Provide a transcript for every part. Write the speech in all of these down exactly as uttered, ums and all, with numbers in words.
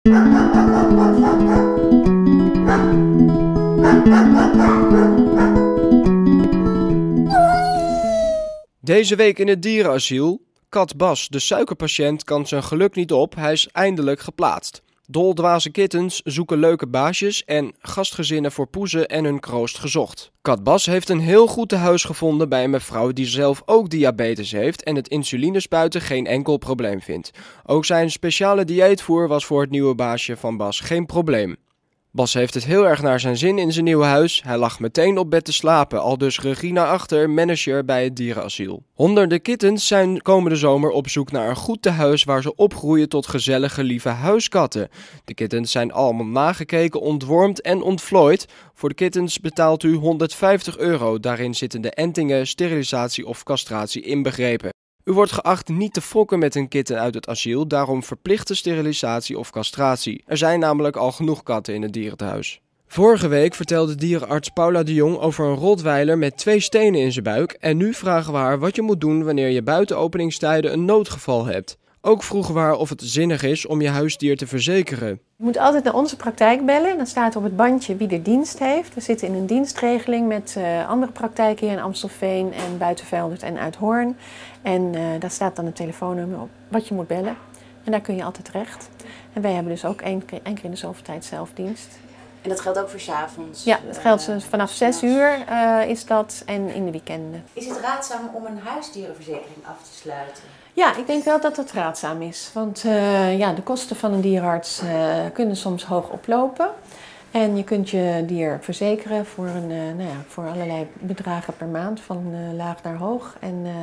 Deze week in het dierenasiel. Kat Bas, de suikerpatiënt, kan zijn geluk niet op. Hij is eindelijk geplaatst. Doldwaze kittens zoeken leuke baasjes en gastgezinnen voor poezen en hun kroost gezocht. Kat Bas heeft een heel goed tehuis gevonden bij een mevrouw die zelf ook diabetes heeft en het insulinespuiten geen enkel probleem vindt. Ook zijn speciale dieetvoer was voor het nieuwe baasje van Bas geen probleem. Bas heeft het heel erg naar zijn zin in zijn nieuwe huis. Hij lag meteen op bed te slapen, aldus Regina Achter, manager bij het dierenasiel. Honderden kittens zijn komende zomer op zoek naar een goed tehuis waar ze opgroeien tot gezellige, lieve huiskatten. De kittens zijn allemaal nagekeken, ontwormd en ontvlooid. Voor de kittens betaalt u honderdvijftig euro. Daarin zitten de entingen, sterilisatie of castratie inbegrepen. U wordt geacht niet te fokken met een kitten uit het asiel, daarom verplichte sterilisatie of castratie. Er zijn namelijk al genoeg katten in het dierentehuis. Vorige week vertelde dierenarts Paula de Jong over een rottweiler met twee stenen in zijn buik. En nu vragen we haar wat je moet doen wanneer je buiten openingstijden een noodgeval hebt. Ook vroegen we haar of het zinnig is om je huisdier te verzekeren. Je moet altijd naar onze praktijk bellen. Dan staat op het bandje wie de dienst heeft. We zitten in een dienstregeling met uh, andere praktijken hier in Amstelveen en Buitenveldert en Uithoorn. En uh, daar staat dan een telefoonnummer op wat je moet bellen. En daar kun je altijd terecht. En wij hebben dus ook één keer, één keer in de zoveel tijd zelfdienst. En dat geldt ook voor 's avonds? Ja, dat geldt uh, vanaf zes uur uh, is dat en in de weekenden. Is het raadzaam om een huisdierenverzekering af te sluiten? Ja, ik denk wel dat dat raadzaam is. Want uh, ja, de kosten van een dierenarts uh, kunnen soms hoog oplopen. En je kunt je dier verzekeren voor, een, uh, nou ja, voor allerlei bedragen per maand, van uh, laag naar hoog. En uh,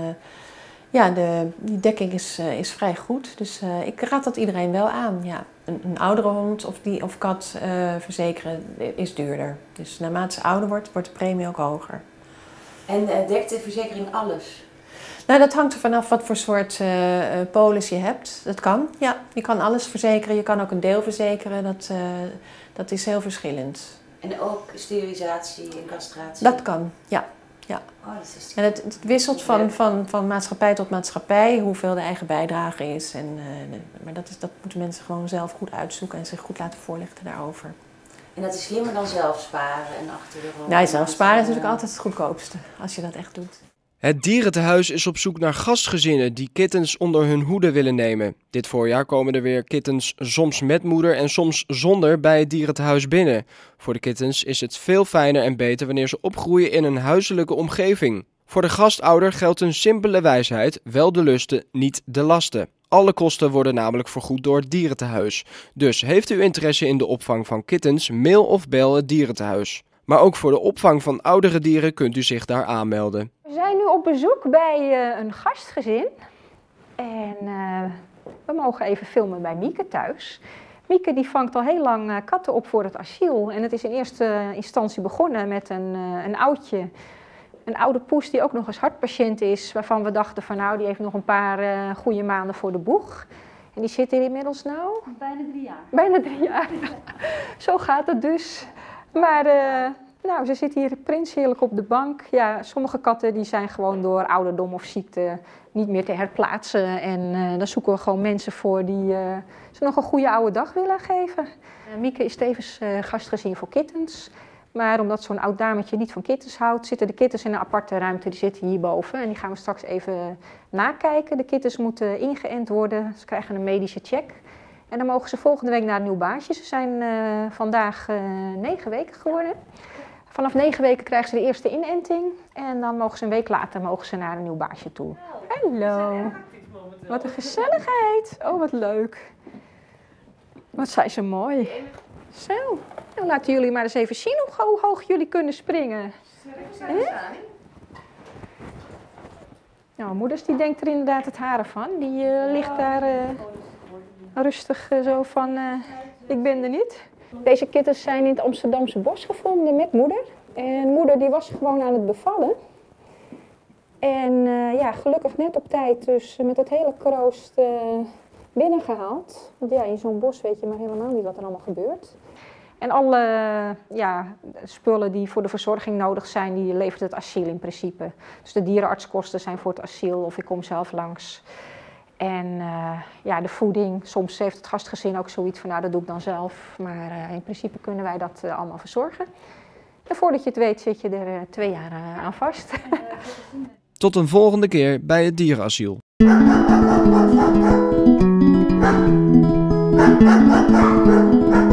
ja, de, die dekking is, uh, is vrij goed. Dus uh, ik raad dat iedereen wel aan. Ja, een, een oudere hond of, die, of kat uh, verzekeren is duurder. Dus naarmate ze ouder wordt, wordt de premie ook hoger. En uh, dekt de verzekering alles? Nou, dat hangt er vanaf wat voor soort uh, polis je hebt. Dat kan, ja. Je kan alles verzekeren. Je kan ook een deel verzekeren. Dat, uh, dat is heel verschillend. En ook sterilisatie en castratie? Dat kan, ja. ja. Oh, dat is en het, het wisselt van, van, van maatschappij tot maatschappij, hoeveel de eigen bijdrage is. En, uh, de, maar dat, is, dat moeten mensen gewoon zelf goed uitzoeken en zich goed laten voorlichten daarover. En dat is slimmer dan zelf sparen en achter de rug? Ja, zelf sparen is natuurlijk altijd het goedkoopste, als je dat echt doet. Het dierentehuis is op zoek naar gastgezinnen die kittens onder hun hoede willen nemen. Dit voorjaar komen er weer kittens soms met moeder en soms zonder bij het dierentehuis binnen. Voor de kittens is het veel fijner en beter wanneer ze opgroeien in een huiselijke omgeving. Voor de gastouder geldt een simpele wijsheid: wel de lusten, niet de lasten. Alle kosten worden namelijk vergoed door het dierentehuis. Dus heeft u interesse in de opvang van kittens, mail of bel het dierentehuis. Maar ook voor de opvang van oudere dieren kunt u zich daar aanmelden. We zijn nu op bezoek bij uh, een gastgezin. En uh, we mogen even filmen bij Mieke thuis. Mieke die vangt al heel lang uh, katten op voor het asiel. En het is in eerste instantie begonnen met een, uh, een oudje. Een oude poes die ook nog eens hartpatiënt is. Waarvan we dachten van nou, die heeft nog een paar uh, goede maanden voor de boeg. En die zit hier inmiddels nou? Bijna drie jaar. Bijna drie jaar. Zo gaat het dus. Maar uh, nou, ze zit hier prinsheerlijk op de bank. Ja, sommige katten die zijn gewoon door ouderdom of ziekte niet meer te herplaatsen. En uh, dan zoeken we gewoon mensen voor die uh, ze nog een goede oude dag willen geven. Uh, Mieke is tevens uh, gastgezin voor kittens. Maar omdat zo'n oud dametje niet van kittens houdt, zitten de kittens in een aparte ruimte. Die zitten hierboven en die gaan we straks even nakijken. De kittens moeten ingeënt worden. Ze krijgen een medische check. En dan mogen ze volgende week naar een nieuw baasje. Ze zijn uh, vandaag uh, negen weken geworden. Vanaf negen weken krijgen ze de eerste inenting. En dan mogen ze een week later mogen ze naar een nieuw baasje toe. Hallo. Wat een gezelligheid. Oh, wat leuk. Wat zijn ze mooi. Zo. Dan laten jullie maar eens even zien hoe hoog jullie kunnen springen. Eh? Nou, moeders die denkt er inderdaad het haren van. Die uh, ligt daar uh, rustig uh, zo van, uh, ik ben er niet. Deze kittens zijn in het Amsterdamse bos gevonden met moeder. En moeder die was gewoon aan het bevallen. En uh, ja, gelukkig net op tijd dus met het hele kroost uh, binnengehaald. Want ja, in zo'n bos weet je maar helemaal niet wat er allemaal gebeurt. En alle ja, spullen die voor de verzorging nodig zijn, die levert het asiel in principe. Dus de dierenartskosten zijn voor het asiel of ik kom zelf langs. En uh, ja, de voeding, soms heeft het gastgezin ook zoiets van, nou dat doe ik dan zelf. Maar uh, in principe kunnen wij dat uh, allemaal verzorgen. En voordat je het weet zit je er uh, twee jaar uh, aan vast. Tot een volgende keer bij het dierenasiel. Thank you.